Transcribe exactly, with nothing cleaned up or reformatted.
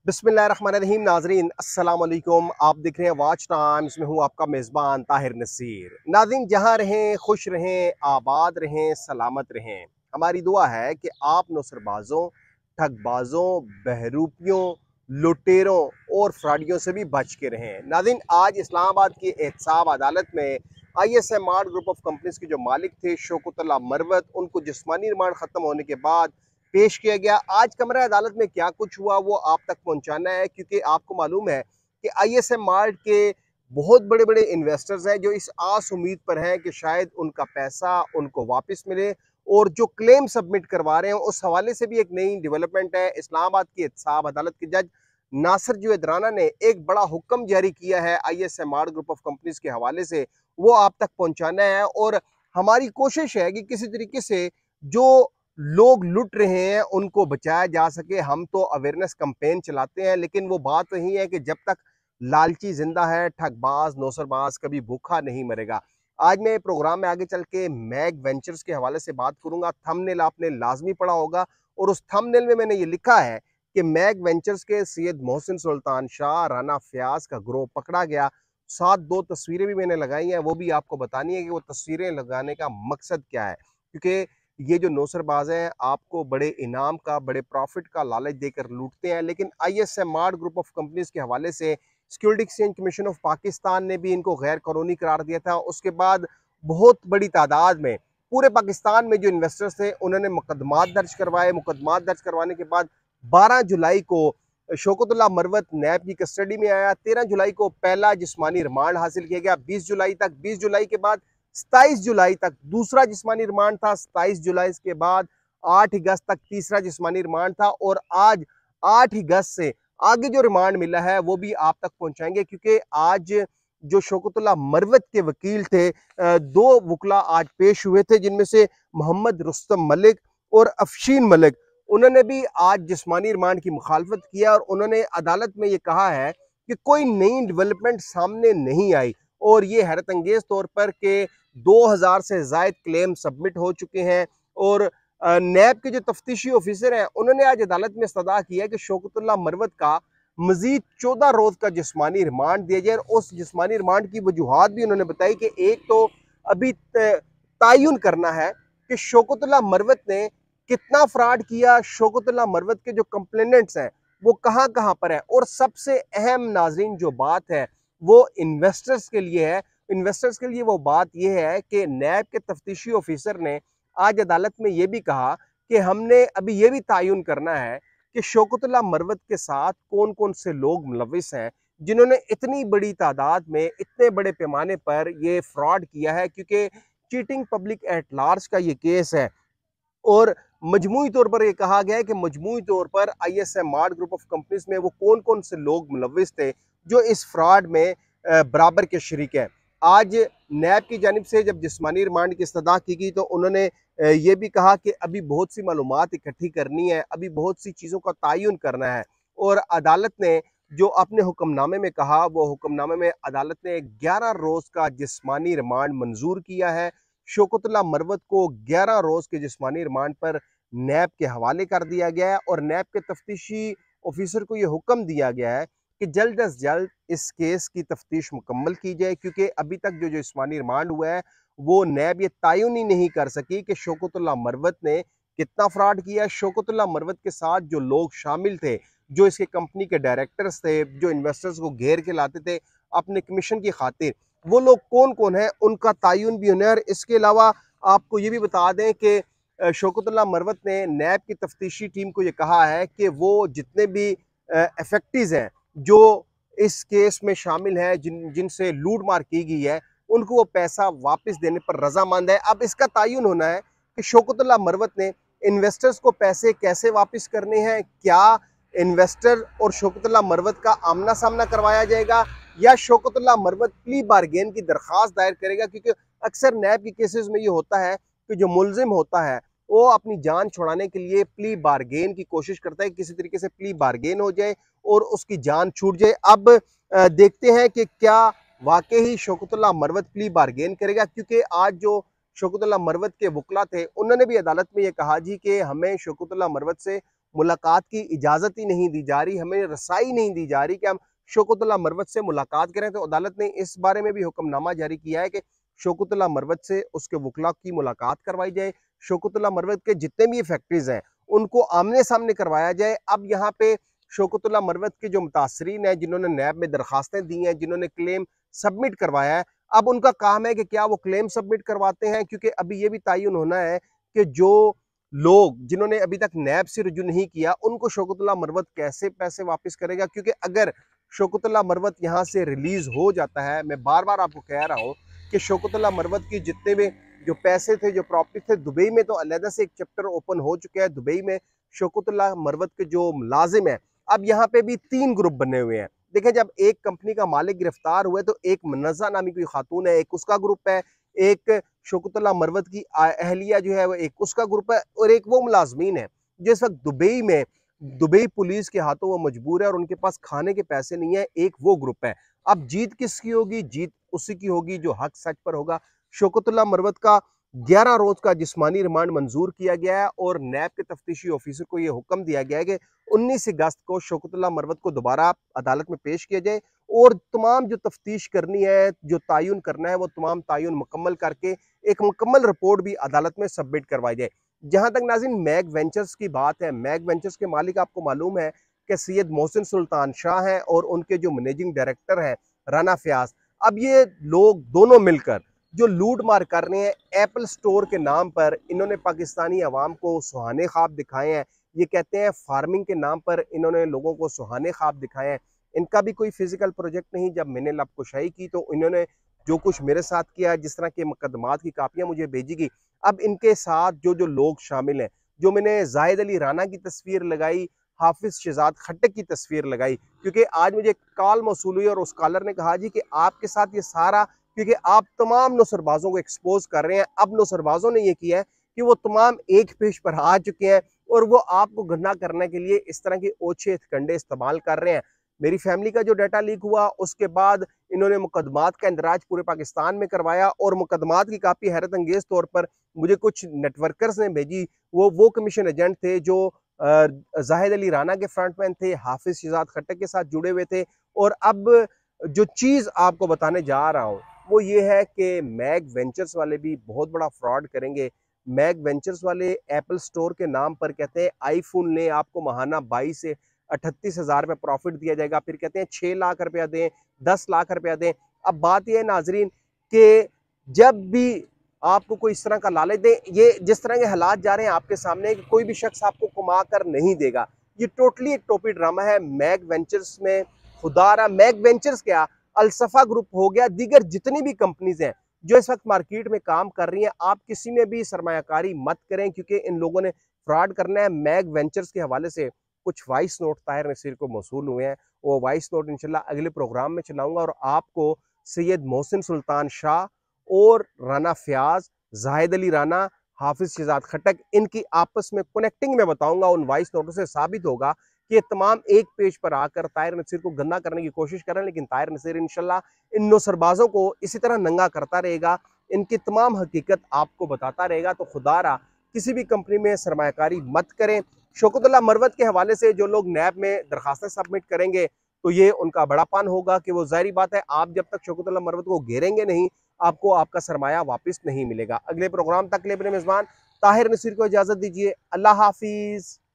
बिस्मिल्लाहिर्रहमानिर्रहीम। नाजरीन अस्सलाम वालेकुम। आप देख रहे हैं वॉच टाइम। इसमें हूँ आपका मेज़बान ताहिर नसीर। नाज़रीन, जहाँ रहें खुश रहें, आबाद रहें, सलामत रहें। हमारी दुआ है कि आप नौसरबाजों, ठगबाजों, बहरूपियों, लुटेरों और फ्रॉडियों से भी बच के रहें। नाज़रीन, आज इस्लामाबाद की एहतसाब अदालत में I S M R group of companies के जो मालिक थे शौकत मरवत, उनको जिस्मानी रिमांड ख़त्म होने के बाद पेश किया गया। आज कमरा अदालत में क्या कुछ हुआ वो आप तक पहुंचाना है, क्योंकि आपको मालूम है कि आई एस एम आर के बहुत बड़े बड़े इन्वेस्टर्स हैं जो इस आस उम्मीद पर हैं कि शायद उनका पैसा उनको वापस मिले, और जो क्लेम सबमिट करवा रहे हैं उस हवाले से भी एक नई डेवलपमेंट है। इस्लामाबाद की एहतसाब अदालत के जज नासिर जो राना ने एक बड़ा हुक्म जारी किया है I S M R group of companies के हवाले से, वो आप तक पहुंचाना है। और हमारी कोशिश है कि किसी तरीके से जो लोग लुट रहे हैं उनको बचाया जा सके। हम तो अवेयरनेस कैंपेन चलाते हैं, लेकिन वो बात वही है कि जब तक लालची जिंदा है, ठगबाज नौसरबाज कभी भूखा नहीं मरेगा। आज मैं प्रोग्राम में आगे चल के मैग वेंचर्स के हवाले से बात करूंगा। थंबनेल आपने लाजमी पढ़ा होगा, और उस थंबनेल में मैंने ये लिखा है कि मैग वेंचर्स के सैयद मोहसिन, सुल्तान, शाह, राना, फयाज का ग्रोह पकड़ा गया। साथ दो तस्वीरें भी मैंने लगाई हैं, वो भी आपको बतानी है कि वो तस्वीरें लगाने का मकसद क्या है, क्योंकि ये जो नौसरबाज हैं आपको बड़े इनाम का, बड़े प्रॉफिट का लालच देकर लूटते हैं। लेकिन I S M R group of companies के हवाले से security exchange commission of Pakistan ने भी इनको गैर कानूनी करार दिया था। उसके बाद बहुत बड़ी तादाद में पूरे पाकिस्तान में जो इन्वेस्टर्स थे उन्होंने मुकदमात दर्ज करवाए। मुकदमात दर्ज करवाने के बाद बारह जुलाई को शौकत मरवत नैब की कस्टडी में आया। तेरह जुलाई को पहला जिस्मानी रिमांड हासिल किया गया। बीस जुलाई तक, बीस जुलाई के बाद सताईस जुलाई तक दूसरा जिस्मानी रिमांड था। सताईस जुलाई के बाद आठ अगस्त तक तीसरा जिस्मानी रिमांड था, और आज आठ अगस्त से आगे जो रिमांड मिला है वो भी आप तक पहुंचाएंगे, क्योंकि आज जो शौकत मरवत के वकील थे, दो वकला आज पेश हुए थे, जिनमें से मोहम्मद रुस्तम मलिक और अफशीन मलिक, उन्होंने भी आज जिस्मानी रिमांड की मुखालफत किया। और उन्होंने अदालत में ये कहा है कि कोई नई डेवलपमेंट सामने नहीं आई, और ये हैरत अंगेज तौर पर के दो हज़ार से ज़ायद क्लेम सबमिट हो चुके हैं। और नैब के जो तफ्तीशी ऑफिसर हैं उन्होंने आज अदालत में इस्तदा किया कि शौकत मरवत का मजीद चौदह रोज का जिस्मानी रिमांड दिया जाए। और उस जिस्मानी रिमांड की वजूहात भी उन्होंने बताई कि एक तो अभी तयन करना है कि शौकत मरवत ने कितना फ्रॉड किया, शौकत मरवत के जो कंप्लेनेंट्स हैं वो कहाँ कहाँ पर है। और सबसे अहम नाजरीन जो बात है वो इन्वेस्टर्स के लिए है। इन्वेस्टर्स के लिए वो बात यह है कि नैब के तफ्तीशी ऑफिसर ने आज अदालत में ये भी कहा कि हमने अभी ये भी तयन करना है कि शौकत मरवत के साथ कौन कौन से लोग मुलविस हैं जिन्होंने इतनी बड़ी तादाद में, इतने बड़े पैमाने पर ये फ्रॉड किया है, क्योंकि चीटिंग पब्लिक एट लार्ज का ये केस है। और मजमूई तौर पर यह कहा गया है कि मजमूई तौर पर I S M R group of companies में वो कौन कौन से लोग मुलविस थे जो इस फ्रॉड में बराबर के शरीक हैं। आज नैब की जानिब से जब जिस्मानी रिमांड की इस्तदा की गई तो उन्होंने ये भी कहा कि अभी बहुत सी मालूमात इकट्ठी करनी है, अभी बहुत सी चीज़ों का तयन करना है। और अदालत ने जो अपने हुक्मनामे में कहा, वो हुक्मनामे में अदालत ने ग्यारह रोज़ का जिस्मानी रिमांड मंजूर किया है। शौकत मरवत को ग्यारह रोज़ के जिस्मानी रिमांड पर नैब के हवाले कर दिया गया है, और नैब के तफ्तीशी ऑफिसर को यह हुक्म दिया गया है कि जल्द अज जल्द इस केस की तफ्तीश मुकम्मल की जाए, क्योंकि अभी तक जो जिस्मानी रिमांड हुआ है वो नैब ये तयन ही नहीं कर सकी कि शौकत मरवत ने कितना फ्रॉड किया। शौकत मरवत के साथ जो लोग शामिल थे, जो इसके कंपनी के डायरेक्टर्स थे, जो इन्वेस्टर्स को घेर के लाते थे अपने कमीशन की खातिर, वो लोग कौन कौन है उनका तयन भी होना है। और इसके अलावा आपको ये भी बता दें कि शौकत मरवत ने नैब की तफ्तीशी टीम को ये कहा है कि वो जितने भी इफेक्टिव हैं जो इस केस में शामिल हैं, जिन जिनसे लूट मार की गई है, उनको वो पैसा वापस देने पर रजामंद है। अब इसका तयन होना है कि शौकत मरवत ने इन्वेस्टर्स को पैसे कैसे वापस करने हैं। क्या इन्वेस्टर और शौकत मरवत का आमना सामना करवाया जाएगा, या शौकत मरवत प्ली बारगेन की दरख्वास्त दायर करेगा, क्योंकि अक्सर नैब के केसेस में ये होता है कि जो मुलजिम होता है वो अपनी जान छुड़ाने के लिए प्ली बारगेन की कोशिश करता है, किसी तरीके से प्ली बारगेन हो जाए और उसकी जान छूट जाए। अब देखते हैं कि क्या वाकई ही शौकत मरवत प्ली बारगेन करेगा, क्योंकि आज जो शौकत मरवत के वकला थे उन्होंने भी अदालत में ये कहा जी कि हमें शौकत मरवत से मुलाकात की इजाज़त ही नहीं दी जा रही, हमें रसाई नहीं दी जा रही कि हम शौकत मरवत से मुलाकात करें। तो अदालत ने इस बारे में भी हुक्मनामा जारी किया है कि शौकत मरवत से उसके वकला की मुलाकात करवाई जाए। शौकत मरवत के जितने भी फैक्ट्रीज हैं उनको आमने सामने करवाया जाए। अब यहाँ पे शौकत मरवत के जो मुतासरीन हैं, जिन्होंने नैब में दरखास्तें दी हैं, जिन्होंने क्लेम सबमिट करवाया है, अब उनका काम है कि क्या वो क्लेम सबमिट करवाते हैं, क्योंकि अभी ये भी तयन होना है कि जो लोग जिन्होंने अभी तक नैब से रुजू नहीं किया उनको शौकत मरवत कैसे पैसे वापस करेगा। क्योंकि अगर शौकत मरवत यहाँ से रिलीज हो जाता है, मैं बार बार आपको कह रहा हूँ कि शौकत मरवत की जितने भी जो पैसे थे, जो प्रॉपर्टी थे, दुबई में तो अलहदा से एक चैप्टर ओपन हो चुका है। दुबई में शौकत मरवत के जो मुलाजिम है, अब यहाँ पे भी तीन ग्रुप बने हुए हैं। देखें, जब एक कंपनी का मालिक गिरफ्तार हुए तो एक मनज़ा नामी कोई खातून है, एक उसका ग्रुप है, एक शौकत मरवत की अहलिया जो है वो एक उसका ग्रुप है, और एक वो मुलाजमीन है जो इस वक्त दुबई में दुबई पुलिस के हाथों वो मजबूर है और उनके पास खाने के पैसे नहीं है। एक वो ग्रुप है। अब जीत किसकी होगी? जीत उसी की होगी जो हक सच पर होगा। शौकत मरवत का ग्यारह रोज का जिस्मानी रिमांड मंजूर किया गया है और नैब के तफ्तीशी ऑफिसर को यह हुक्म दिया गया है कि उन्नीस अगस्त को शौकत मरवत को दोबारा अदालत में पेश किया जाए और तमाम जो तफ्तीश करनी है, जो तयन करना है, वो तमाम तयन मुकम्मल करके एक मुकम्मल रिपोर्ट भी अदालत में सबमिट करवाई जाए। जहां तक नाज़रीन मैग वेंचर्स की बात है, मैग वेंचर्स के मालिक आपको मालूम है कि सैयद मोहसिन सुल्तान शाह हैं और उनके जो मैनेजिंग डायरेक्टर हैं राना फयाज। अब ये लोग दोनों मिलकर जो लूट मार कर रहे हैं एप्पल स्टोर के नाम पर, इन्होंने पाकिस्तानी अवाम को सुहाने ख्वाब दिखाए हैं। ये कहते हैं फार्मिंग के नाम पर इन्होंने लोगों को सुहाने ख्वाब दिखाए हैं। इनका भी कोई फिजिकल प्रोजेक्ट नहीं। जब मैंने लबकुशाई की तो इन्होंने जो कुछ मेरे साथ किया, जिस तरह के मुकदमात की कापियां मुझे भेजी गई, अब इनके साथ जो जो लोग शामिल हैं, जो मैंने जाहिद अली राना की तस्वीर लगाई, हाफिज शहजाद खट्टक की तस्वीर लगाई, क्योंकि आज मुझे कॉल मौसूल हुई और उस कॉलर ने कहा जी कि आपके साथ ये सारा, क्योंकि आप तमाम नौसरबाजों को एक्सपोज कर रहे हैं। अब नौसरबाजों ने यह किया है कि वो तमाम एक पेश पर आ चुके हैं और वो आपको गंदा करने के लिए इस तरह के ओछे हथकंडे इस्तेमाल कर रहे हैं। मेरी फैमिली का जो डाटा लीक हुआ उसके बाद इन्होंने मुकदमात का इंदराज पूरे पाकिस्तान में करवाया और मुकदमात की काफ़ी हैरत अंगेज तौर पर मुझे कुछ नेटवर्कर्स ने भेजी। वो वो कमीशन एजेंट थे जो जाहिद अली राना के फ्रंट मैन थे, हाफिज शहजाद खट्टक के साथ जुड़े हुए थे। और अब जो चीज़ आपको बताने जा रहा हूँ वो ये है कि मैग वेंचर्स वाले भी बहुत बड़ा फ्रॉड करेंगे। मैग वेंचर्स वाले एप्पल स्टोर के नाम पर कहते हैं आईफोन लें, आपको महाना बाईस से अठतीस हजार रुपये प्रॉफिट दिया जाएगा। फिर कहते हैं छः लाख रुपया दें, दस लाख रुपया दें। अब बात यह है नाजरीन कि जब भी आपको कोई इस तरह का लालच दे, ये जिस तरह के हालात जा रहे हैं आपके सामने कि कोई भी शख्स आपको कमा कर नहीं देगा, ये टोटली एक टोपी ड्रामा है। मैग वेंचर्स में खुदारा मैग वेंचर्स क्या, अलसफा ग्रुप हो गया, दीगर जितनी भी कंपनीज हैं जो इस वक्त मार्केट में काम कर रही हैं, आप किसी में भी सरमायाकारी मत करें क्योंकि इन लोगों ने फ्रॉड करना है। मैग वेंचर्स के हवाले से कुछ वॉइस नोट ताहिर नसीर को मौसूल हुए हैं, वो वॉइस नोट इंशाल्लाह अगले प्रोग्राम में चलाऊंगा और आपको सैयद मोहसिन सुल्तान शाह और राना फयाज, जाहिद अली राना, हाफिज शहजाद खट्टक, इनकी आपस में कनेक्टिंग में बताऊंगा। उन वॉइस नोटों से साबित होगा कि तमाम एक पेज पर आकर ताहिर नसीर को गंदा करने की कोशिश करें, लेकिन ताहिर नसीर इंशाल्लाह इन नौसरबाजों को इसी तरह नंगा करता रहेगा, इनकी तमाम हकीकत आपको बताता रहेगा। तो खुदारा किसी भी कंपनी में सरमायाकारी मत करें। शौकत मरवत के हवाले से जो लोग नैब में दरखास्तें सबमिट करेंगे तो ये उनका बड़ापन होगा कि वो जाहिर बात है आप जब तक शौकत मरवत को घेरेंगे नहीं, आपको आपका सरमाया वापस नहीं मिलेगा। अगले प्रोग्राम तक ले अपने मेज़बान ताहिर नसीर को इजाज़त दीजिए। अल्लाह हाफिज़।